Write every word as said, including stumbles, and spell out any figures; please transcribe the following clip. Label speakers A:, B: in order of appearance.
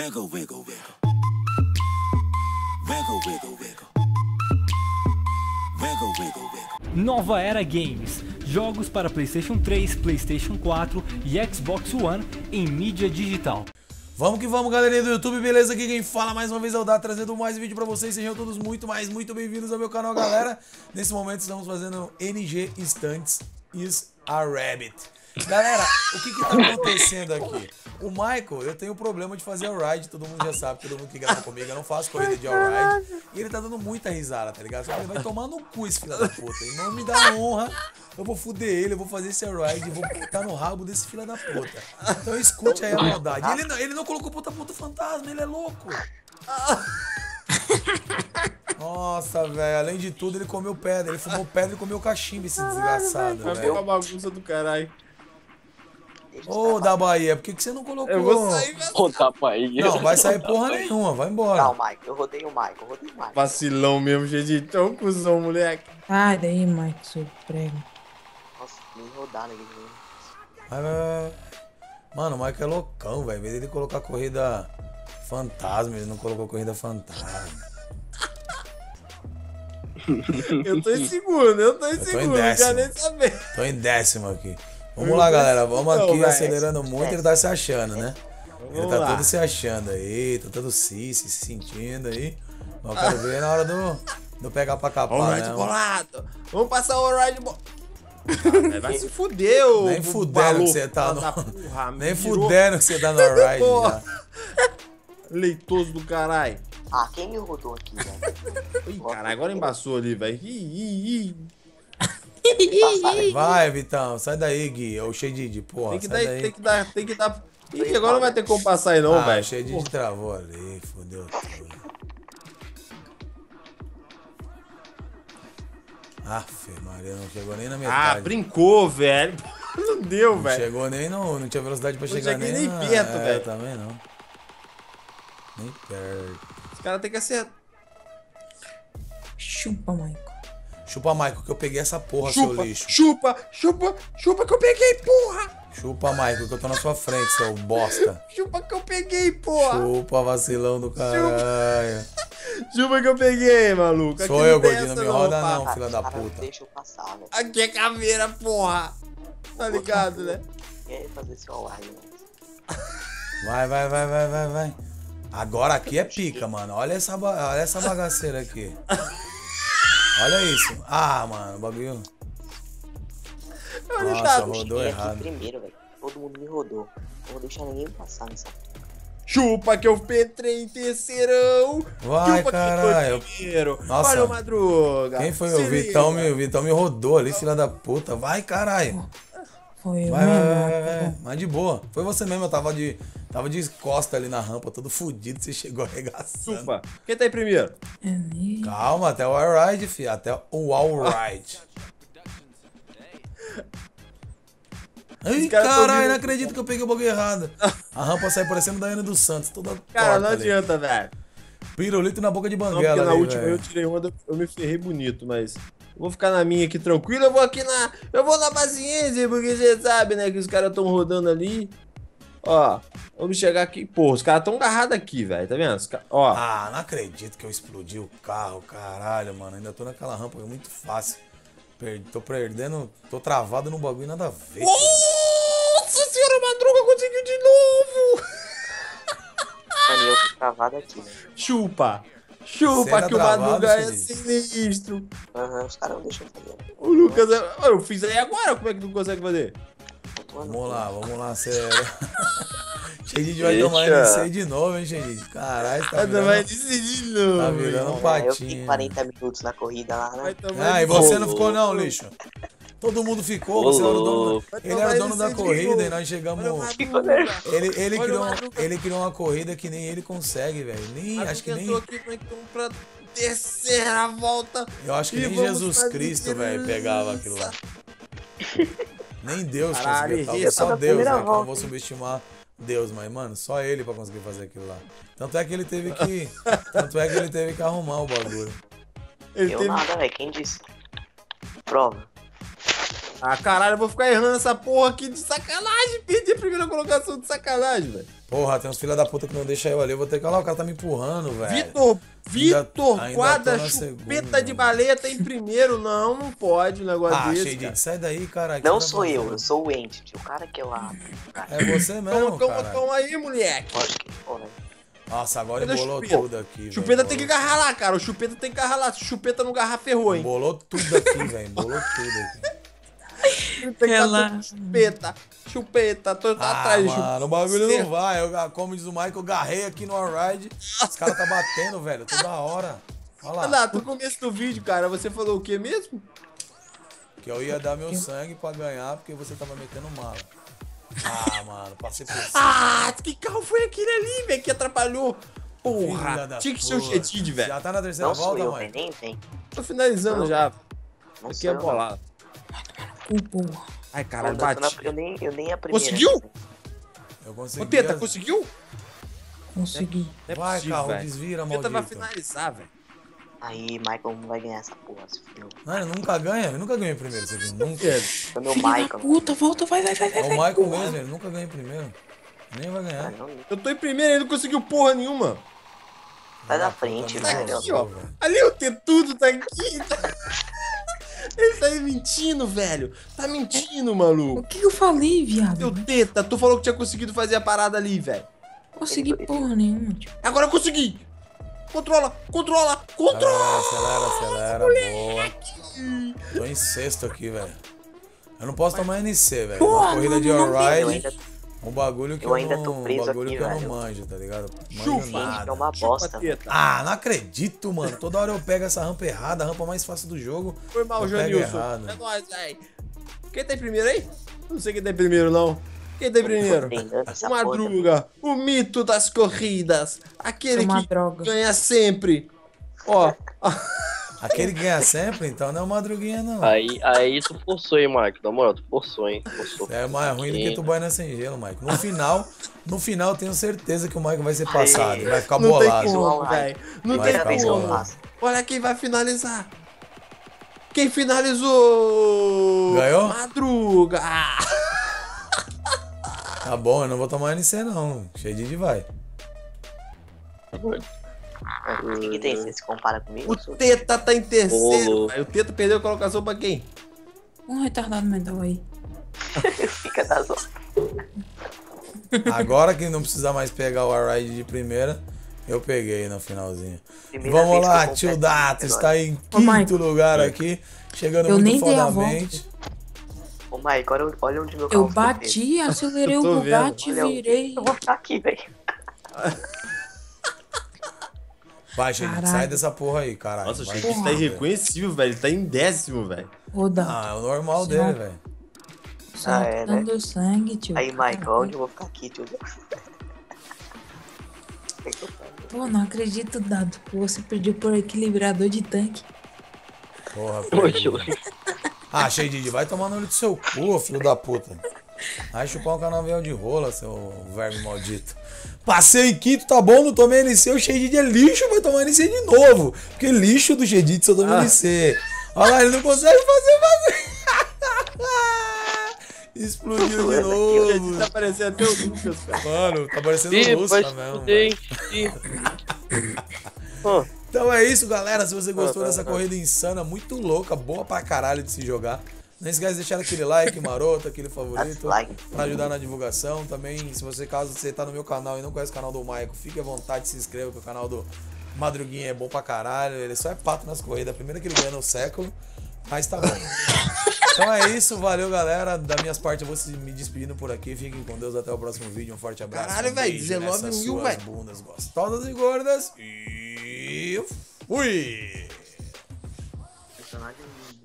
A: Wiggle, wiggle, wiggle. Wiggle, wiggle, wiggle. Wiggle, wiggle, wiggle.
B: Nova Era Games. Jogos para PlayStation três, PlayStation quatro e Xbox One em mídia digital.
C: Vamos que vamos, galerinha do YouTube, beleza? Aqui quem fala mais uma vez é o Dá, trazendo mais vídeo pra vocês. Sejam todos muito, mais, muito bem-vindos ao meu canal, galera. Nesse momento estamos fazendo N G Instantes is a Rabbit. Galera, o que que tá acontecendo aqui? O Michael, eu tenho problema de fazer all-ride, todo mundo já sabe, todo mundo que grava comigo, eu não faço corrida de all-ride. E ele tá dando muita risada, tá ligado? Só que ele vai tomar no cu esse filho da puta. E não me dá honra, eu vou foder ele, eu vou fazer esse all-ride e vou botar no rabo desse filho da puta. Então escute aí a maldade. Ele não, ele não colocou puta puta fantasma, ele é louco. Nossa, velho, além de tudo ele comeu pedra, ele fumou pedra e comeu cachimbo, esse desgraçado,
D: Vai
C: velho.
D: ficar bagunça do caralho.
C: Ô, da Bahia, por que, que você não colocou?
D: Eu vou sair, velho.
E: Rodar pra aí.
C: Não, vai sair porra nenhuma, vai embora.
F: Não, Mike, eu rodei o Mike, eu rodei o Mike.
D: Vacilão mesmo, gente. Tão cuzão, moleque.
G: Sai daí, Mike, seu prego.
F: Nossa, nem rodar naquele jogo.
C: Vai, vai, vai. Mano, o Mike é loucão, velho. Em vez dele colocar corrida fantasma, ele não colocou corrida fantasma.
D: Eu tô em segundo, eu tô em
C: tô em
D: segundo, não
C: décimo.
D: quero nem saber.
C: Tô em décimo aqui. Vamos lá, galera. Vamos
D: Não,
C: aqui
D: vai.
C: acelerando muito, ele tá se achando, né? Ele tá
D: lá.
C: todo se achando aí, tá todo se, se sentindo aí. Mas eu quero ver na hora do, do pegar pra capar,
D: Alright,
C: né?
D: bolado. Vamos passar o alright bo... Ah, vai se fuder, ô.
C: Nem fudendo que você tá no...
D: Porra,
C: Nem
D: virou
C: fudendo que você tá no alright
D: Porra.
C: já.
D: Leitoso do caralho.
F: Ah, quem me rodou aqui, velho?
D: Ih, caralho, agora embaçou ali, velho. Ih, ih, ih.
C: Vai, Vitão, sai daí, Gui. Ô, cheio de, de porra,
D: Tem que,
C: sai
D: dar,
C: daí.
D: tem que dar, tem que dar. Ih, agora não vai ter como passar aí não,
C: Ah,
D: velho.
C: cheio de gente travou ali, fodeu tudo. Aff, Maria, não chegou nem na
D: Ah,
C: metade.
D: brincou, velho. Não deu,
C: Não
D: velho.
C: chegou nem no... Não tinha velocidade pra
D: Não
C: chegar
D: cheguei
C: nem...
D: nem
C: na-
D: perto,
C: é,
D: velho.
C: também não. Nem perto.
D: Os caras têm que acertar.
G: Chupa, Michael.
C: Chupa, Michael, que eu peguei essa porra, seu
D: Chupa,
C: lixo.
D: chupa, chupa, chupa que eu peguei, porra.
C: Chupa, Michael, que eu tô na sua frente, seu bosta.
D: Chupa que eu peguei, porra.
C: Chupa, vacilão do caralho.
D: Chupa que eu peguei, maluco.
C: Sou
D: Aqui
C: eu,
D: tem
C: gordinho, não
D: essa
C: me roda
D: pá.
C: não, filha da
F: Cara,
C: puta.
F: deixa eu passar, velho.
D: Aqui é caveira, porra. Tá ligado, né?
F: Quem ia fazer esse online, né?
C: Vai, vai, vai, vai, vai, vai. Agora aqui é pica, mano. Olha essa, ba- olha essa bagaceira aqui. Olha isso. Ah, mano, o bagulho.
D: Olha o
C: Nossa,
D: dado.
C: rodou
F: Cheguei aqui
C: errado.
F: primeiro, velho. Todo mundo me rodou. Não vou deixar ninguém passar nessa.
D: Chupa que eu entrei em terceirão.
C: Vai,
D: Chupa
C: caralho.
D: que foi primeiro.
C: Nossa.
D: Olha o Madruga.
C: Quem foi?
D: Se
C: O Vitão
D: liga.
C: me, o Vitão me rodou ali, filha da puta. Vai, caralho.
G: Foi eu
C: Vai, vai,
G: mesmo,
C: vai, vai,
G: Michael.
C: vai. Mas de boa. Foi você mesmo, eu tava de, tava de costa ali na rampa, todo fudido, você chegou arregaçando.
D: Chupa. Quem tá em primeiro?
G: É mesmo.
C: Calma, até o all-ride, fi. Até o all-ride. Ai,
D: caras tão
C: caralho,
D: vindo-
C: não acredito que eu peguei o bagulho errado. A rampa saiu parecendo Daiane dos Santos, toda
D: Cara,
C: torta
D: não
C: ali.
D: adianta, velho.
C: Pirulito na boca de
D: Não,
C: banguela
D: porque na
C: ali,
D: última
C: velho.
D: eu tirei uma, eu me ferrei bonito, mas... Eu vou ficar na minha aqui tranquilo, eu vou aqui na... Eu vou na paciência, porque você sabe, né, que os caras tão rodando ali. Ó, vamos chegar aqui... Pô, os caras tão agarrados aqui, velho, tá vendo? Os ca- Ó,
C: Ah, não acredito que eu explodi o carro, caralho, mano. Ainda tô naquela rampa, é muito fácil. Per- Tô perdendo, tô travado no bagulho, nada a ver.
D: Nossa senhora, Madruga conseguiu de novo!
F: Mano, eu tô travado aqui, velho.
D: Chupa!
C: Você
D: Chupa
C: tá
D: que o
C: travado,
D: Madruga é
C: Felipe?
D: sinistro!
F: Aham, os caras não deixam eu fazer.
D: O Lucas, é- eu fiz aí agora, como é que tu consegue fazer?
F: Eu tô andando.
C: Vamos lá, vamos lá, acelera. Xedid vai
E: Deixa.
C: tomar M C de novo, hein, Xedid? Caralho, tá
D: Você vai
C: virando,
D: decidir,
C: tá
D: não.
C: virando um
F: É, eu
C: patinho.
F: fiquei quarenta minutos na corrida lá,
D: Vai
F: né?
D: tomar
C: Ah, e
D: de
C: você
D: boa.
C: não ficou não, lixo. Todo mundo ficou,
E: Ô,
C: você era o dono.
E: louco.
C: Ele era o dono da corrida e nós chegamos.
D: Olha o Madruga.
C: Ele, ele,
D: Olha o
C: criou,
D: Madruga.
C: ele criou uma corrida que nem ele consegue, velho. Nem,
D: Madruga
C: acho que nem.
D: entrou aqui então, pra terceira volta.
C: Eu acho que
D: E
C: nem
D: vamos
C: Jesus
D: fazer
C: Cristo, velho, pegava aquilo lá. Nem Deus
D: Caralho,
C: conseguia. Talvez
D: isso
C: só
F: na
C: Deus,
F: primeira
C: né? Que eu não vou
F: volta.
C: subestimar Deus, mas, mano, só ele pra conseguir fazer aquilo lá. Tanto é que ele teve que. Tanto é que ele teve que arrumar o bagulho.
D: Ele
F: Eu
D: teve...
F: nada, velho. Quem disse? Prova.
D: Ah, caralho, eu vou ficar errando essa porra aqui de sacanagem. Perdi a primeira colocação de sacanagem, velho.
C: Porra, tem uns filha da puta que não deixa eu ali. Eu vou ter que... Olha lá, o cara tá me empurrando, velho.
D: Vitor, Vitor,
C: ainda
D: quadra,
C: tô na
D: chupeta
C: segunda.
D: de baleia tá em primeiro. Não, não pode um negócio
C: Ah,
D: desse,
C: cheio
D: cara.
C: de... Sai daí, cara.
F: Não
C: Tá
F: sou eu,
C: fazendo?
F: eu sou o Entity, o cara que eu abro.
C: É você
D: Toma,
C: mesmo,
D: toma,
C: cara.
D: toma aí, moleque.
F: Lógico que for, né?
C: Nossa, agora
D: Cadê o
C: embolou
D: Chupeta?
C: tudo aqui, velho.
D: Chupeta tem que
C: Embolou-
D: agarrar lá, cara. O chupeta tem que agarrar lá. Se o chupeta não agarrar, ferrou, hein?
C: Embolou tudo aqui, velho. Embolou tudo aqui.
D: Tem que
G: Relaxa.
D: bater chupeta. Chupeta, tô tá
C: Ah,
D: atrás de
C: mano, o bagulho
D: Certo.
C: não vai. Eu, como diz o Michael, eu garrei aqui no Alride. Os caras tá batendo, velho, toda hora. Olha lá.
D: Renato, no começo do vídeo, cara, você falou o que mesmo?
C: Que eu ia dar meu sangue pra ganhar porque você tava metendo mala. Ah, mano, passei por cima.
D: Ah, que carro foi aquele ali, velho, que atrapalhou?
C: Filha
D: Porra,
C: da
D: tinha que ser o
C: puta.
D: Chetid, velho.
C: Já tá na terceira
F: Não sou
C: volta,
F: eu,
C: mãe?
F: velho, nem vem.
D: Tô finalizando já.
F: Não
D: Aqui
F: sou
D: é
F: eu,
D: bolado.
G: Ô, porra.
D: Ai,
F: não.
D: caralho,
F: Eu, tô na-
D: bate.
F: eu, nem, eu nem a primeira.
D: Conseguiu?
C: Eu consegui.
D: Ô, Teta,
C: as-
D: conseguiu?
G: Consegui.
D: Não é
C: Vai,
D: possível,
C: carro,
D: velho.
C: desvira,
D: Teta vai
C: maldito.
D: finalizar, velho.
F: Aí, Michael não vai ganhar essa porra, se fudeu.
C: Não, ele nunca ganha, ele nunca ganha em primeiro, isso aqui. Nunca.
F: Foi meu
G: Filha da
F: Michael.
G: puta, volta, vai, vai, vai,
C: É
G: vai.
C: o
G: vai.
C: Michael mesmo, ele nunca ganha em primeiro. Nem vai ganhar.
F: Não, não.
D: Eu tô em primeiro e ele não conseguiu porra nenhuma.
F: Sai da
C: Ah,
F: frente,
C: puta,
D: Tá
F: velho.
D: aqui, ó. Ali o Tetudo tá aqui. Tá... Ele tá aí mentindo, velho. Tá mentindo,
G: O
D: maluco.
G: que eu falei, viado?
D: Meu Teta, tu falou que tinha conseguido fazer a parada ali, velho.
G: Consegui porra nenhuma, tio.
D: Agora eu consegui. Controla, controla, controla.
C: Acelera, acelera, acelera, boa. Tô em sexto aqui, velho. Eu não posso tomar N C, velho.
G: Porra,
C: Uma corrida de
G: mano, não
F: Eu
C: Alride,
F: ainda
C: um bagulho que
F: eu
C: eu,
F: ainda
C: não,
F: tô
C: um
F: preso
C: bagulho
F: aqui,
C: que eu não
F: velho.
C: manjo, tá ligado? Manjo
D: Chupa.
F: Gente,
C: nada.
F: é uma
D: Chupa,
F: bosta.
D: Teta.
C: Ah, não acredito, mano. Toda hora eu pego essa rampa errada, a rampa mais fácil do jogo.
D: Foi mal,
C: eu pego
D: Janilson.
C: errado.
D: É nóis, velho. Quem tá em primeiro aí? Não sei quem tá em primeiro, não. Quem tá em primeiro?
F: Treinando essa
D: O
F: porra.
D: Madruga, o mito das corridas. Aquele
G: Sou uma
D: que
G: droga.
D: ganha sempre. Ó,
C: Aquele que ganha sempre, então não é o Madruguinha, não.
E: Aí, aí tu forçou, hein, Mike? Na moral, tu forçou, hein? Forçou.
C: É mais ruim do que Tubaina sem gelo, Mike. No final, no final eu tenho certeza que o Mike vai ser passado. Ele vai ficar
D: não tem
C: bolado.
D: como, velho. Não
C: Vai
D: tem
C: ficar
F: vez que eu
C: bolado.
F: faço.
D: Olha quem vai finalizar. Quem finalizou?
C: Ganhou?
D: Madruga. Ah,
C: Tá bom, eu não vou tomar N C, não. Cheio de vai.
F: O que, que tem? Você se compara comigo?
D: o
F: Eu sou-
D: Teta tá em terceiro.
E: Ô,
D: velho. O Teta perdeu a colocação pra quem?
G: Um retardado mental aí.
F: Fica das outras.
C: Agora que não precisa mais pegar o Arride de primeira, eu peguei no finalzinho.
F: Primeira
C: Vamos
F: vez que
C: lá,
F: eu
C: tio
F: completo
C: Dato,
F: agora.
C: está em
G: Ô,
C: quinto
G: Mike.
C: lugar aqui, chegando
G: Eu
C: muito
G: nem dei a
C: fodamente.
F: Ô, Mike, olha, olha onde meu
G: Eu
F: carro ficou preso.
G: bati, acelerei
D: Eu tô
G: o
D: vendo.
G: Bugatti,
F: Olha, eu-
G: virei.
F: Eu vou ficar aqui, velho.
C: Vai, Xande,
G: Caralho.
C: sai dessa porra aí, caralho.
D: Nossa, o
C: Vai.
D: Xande tá irreconhecível, velho. Ele tá em décimo, velho.
G: Roda.
C: Ah, é o normal
G: Sim.
C: dele, velho.
G: Só
F: Ah, é, né?
G: dando sangue, tio.
F: Aí, Mike, onde eu vou ficar aqui, tio?
G: Pô, não acredito, Dado. Você perdeu por equilibrador de tanque.
C: Porra,
E: Oxe,
C: perdi. Ah, Shade, vai tomar no olho do seu cu, filho da puta. Vai chupar um canavial de rola, seu verme maldito. Passei em quinto, tá bom, não tomei N C, o Shade é lixo, vai tomar N C de novo. Porque lixo do Shade só toma
D: Ah.
C: N C. Olha lá, ele não consegue fazer bagulho. Explodiu de
D: O Xande
C: novo.
D: tá parecendo até o Lucas, cara.
C: Mano, tá parecendo
E: Ih,
C: Lusca
E: pode
C: mesmo.
E: fuder,
C: mano.
E: hein? Ih. Ó,
C: Então é isso, galera. Se você gostou dessa corrida insana, muito louca, boa pra caralho de se jogar. Não esquece de deixar aquele like maroto, aquele favorito,
F: Like.
C: pra ajudar na divulgação. Também, se você, caso você tá no meu canal e não conhece o canal do Michael, fique à vontade, se inscreva, que o canal do Madruguinha é bom pra caralho. Ele só é pato nas corridas, a primeira que ele ganha no século, mas tá bom. Então é isso, valeu, galera. Das minhas partes, eu vou se- me despedindo por aqui. Fiquem com Deus, até o próximo vídeo. Um forte abraço.
D: Caralho,
C: um
D: velho,
C: beijo
D: dezenove
C: nessas
D: mil,
C: suas
D: velho.
C: bundas gostosas e gordas. E fui!
F: Personagem